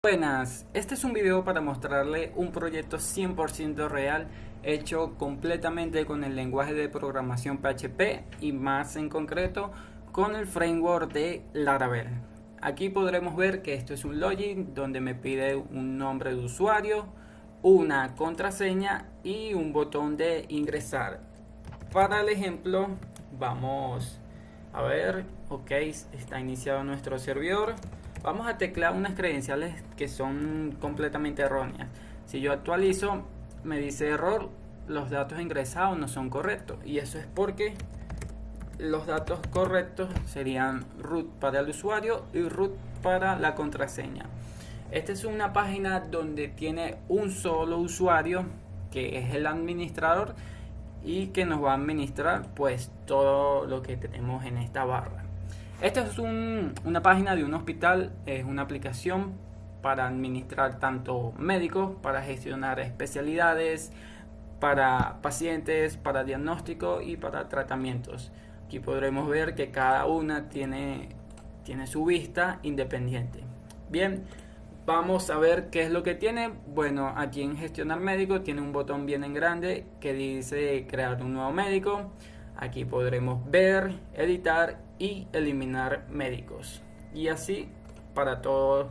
Buenas, este es un video para mostrarle un proyecto 100% real hecho completamente con el lenguaje de programación PHP y más en concreto con el framework de Laravel. Aquí podremos ver que esto es un login donde me pide un nombre de usuario, una contraseña y un botón de ingresar. Para el ejemplo vamos a ver, ok, está iniciado nuestro servidor. Vamos a teclear unas credenciales que son completamente erróneas. Si yo actualizo, me dice error, los datos ingresados no son correctos. Y eso es porque los datos correctos serían root para el usuario y root para la contraseña. Esta es una página donde tiene un solo usuario, que es el administrador, y que nos va a administrar pues todo lo que tenemos en esta barra. Esta es una página de un hospital, es una aplicación para administrar tanto médicos, para gestionar especialidades, para pacientes, para diagnóstico y para tratamientos. Aquí podremos ver que cada una tiene su vista independiente. Bien, vamos a ver qué es lo que tiene. Bueno, aquí en gestionar médico tiene un botón bien en grande que dice crear un nuevo médico. Aquí podremos ver, editar y eliminar médicos. Y así para todas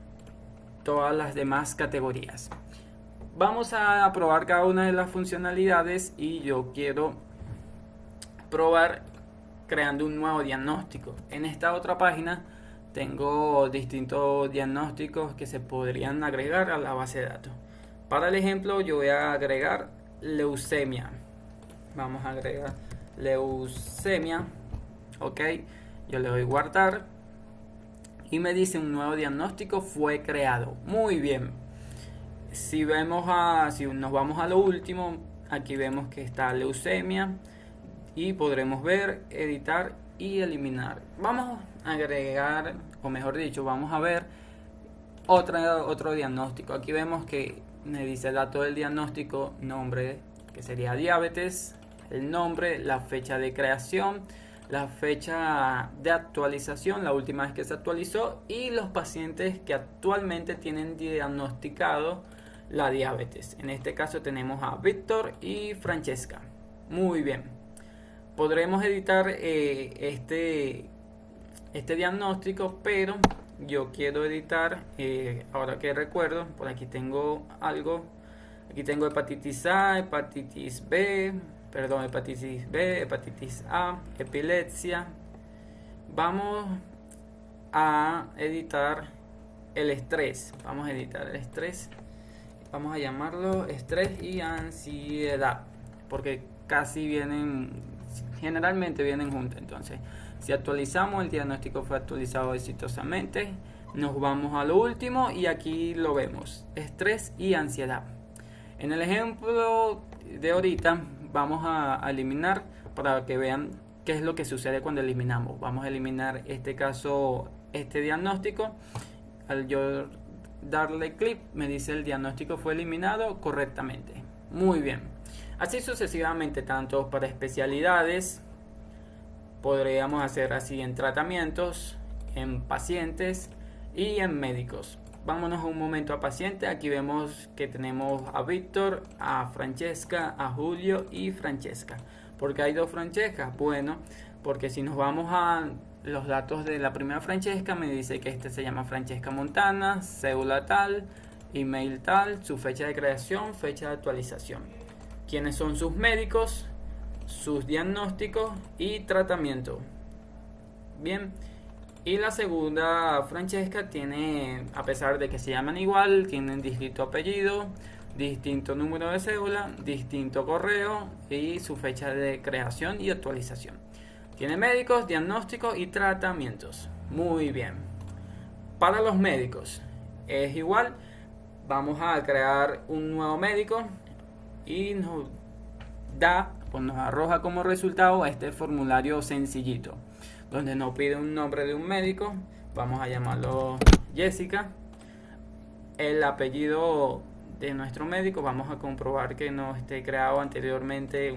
las demás categorías. Vamos a probar cada una de las funcionalidades y yo quiero probar creando un nuevo diagnóstico. En esta otra página tengo distintos diagnósticos que se podrían agregar a la base de datos. Para el ejemplo yo voy a agregar leucemia. Vamos a agregar leucemia. Ok, yo le doy guardar y me dice un nuevo diagnóstico fue creado. Muy bien. Si nos vamos a lo último, aquí vemos que está leucemia y podremos ver, editar y eliminar. Vamos a agregar, o mejor dicho, vamos a ver otro diagnóstico. Aquí vemos que me dice dato del diagnóstico, nombre que sería diabetes, el nombre, la fecha de creación, la fecha de actualización, la última vez que se actualizó, y los pacientes que actualmente tienen diagnosticado la diabetes. En este caso tenemos a Víctor y Francesca. Muy bien. Podremos editar este diagnóstico, pero yo quiero editar, ahora que recuerdo, por aquí tengo algo. Aquí tengo hepatitis A, hepatitis B, hepatitis A, epilepsia. Vamos a editar el estrés. Vamos a editar el estrés. Vamos a llamarlo estrés y ansiedad, porque generalmente vienen juntos. Entonces, si actualizamos, el diagnóstico fue actualizado exitosamente. Nos vamos a lo último y aquí lo vemos, estrés y ansiedad. En el ejemplo de ahorita vamos a eliminar para que vean qué es lo que sucede cuando eliminamos. Vamos a eliminar este diagnóstico. Al yo darle clic me dice el diagnóstico fue eliminado correctamente. Muy bien. Así sucesivamente, tanto para especialidades, podríamos hacer así en tratamientos, en pacientes y en médicos. Vámonos un momento a paciente. Aquí vemos que tenemos a Víctor, a Francesca, a Julio y Francesca. ¿Por qué hay dos Francescas? Bueno, porque si nos vamos a los datos de la primera Francesca, me dice que este se llama Francesca Montana, cédula tal, email tal, su fecha de creación, fecha de actualización. ¿Quiénes son sus médicos? Sus diagnósticos y tratamiento. Bien. Y la segunda Francesca tiene, a pesar de que se llaman igual, tienen distinto apellido, distinto número de cédula, distinto correo y su fecha de creación y actualización. Tiene médicos, diagnósticos y tratamientos. Muy bien. Para los médicos es igual. Vamos a crear un nuevo médico y nos arroja como resultado este formulario sencillito, donde nos pide un nombre de un médico. Vamos a llamarlo Jessica. El apellido de nuestro médico, vamos a comprobar que no esté creado anteriormente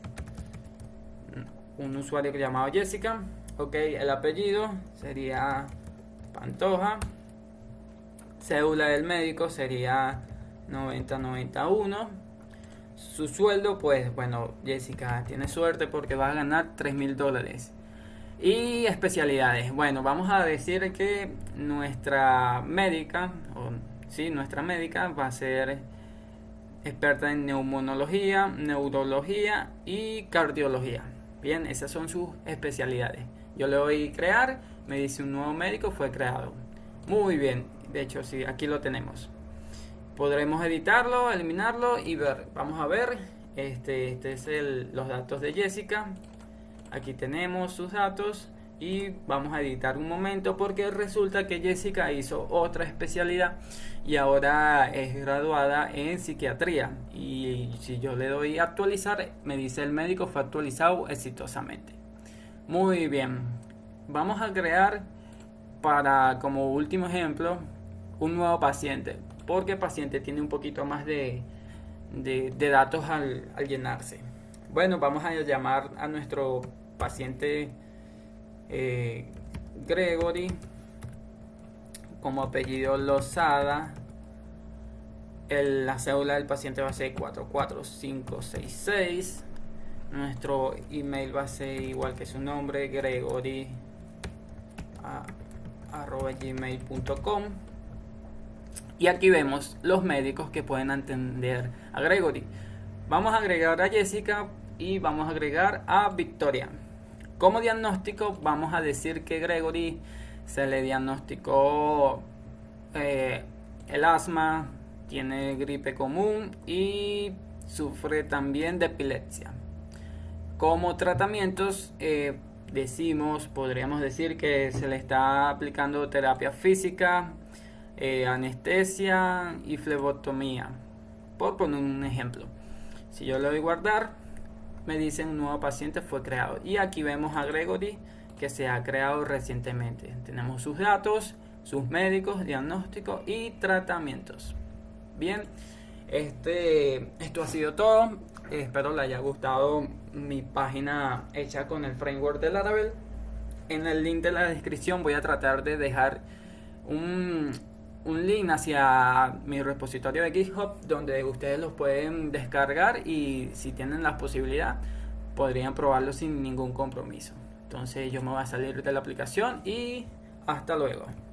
un usuario llamado Jessica. Ok, el apellido sería Pantoja. Cédula del médico sería 9091. Su sueldo, pues bueno, Jessica tiene suerte porque va a ganar $3,000. Y especialidades. Bueno, vamos a decir que nuestra médica va a ser experta en neumonología, neurología y cardiología. Bien, esas son sus especialidades. Yo le doy crear, me dice un nuevo médico fue creado. Muy bien, de hecho sí, aquí lo tenemos. Podremos editarlo, eliminarlo y ver. Vamos a ver, este es los datos de Jessica. Aquí tenemos sus datos y vamos a editar un momento porque resulta que Jessica hizo otra especialidad y ahora es graduada en psiquiatría. Y si yo le doy actualizar, me dice el médico fue actualizado exitosamente. Muy bien, vamos a crear como último ejemplo un nuevo paciente, porque el paciente tiene un poquito más de datos al llenarse. Bueno, vamos a llamar a nuestro paciente Gregory, como apellido Lozada. La cédula del paciente va a ser 44566. Nuestro email va a ser igual que su nombre, gregory@gmail.com. Y aquí vemos los médicos que pueden atender a Gregory. Vamos a agregar a Jessica y vamos a agregar a Victoria. Como diagnóstico vamos a decir que Gregory se le diagnosticó el asma, tiene gripe común y sufre también de epilepsia. Como tratamientos podríamos decir que se le está aplicando terapia física, anestesia y flebotomía, por poner un ejemplo. Si yo le doy guardar, me dice un nuevo paciente fue creado. Y aquí vemos a Gregory que se ha creado recientemente. Tenemos sus datos, sus médicos, diagnósticos y tratamientos. Bien, esto ha sido todo. Espero le haya gustado mi página hecha con el framework de Laravel. En el link de la descripción voy a tratar de dejar un link hacia mi repositorio de GitHub donde ustedes los pueden descargar y si tienen la posibilidad podrían probarlo sin ningún compromiso. Entonces yo me voy a salir de la aplicación y hasta luego.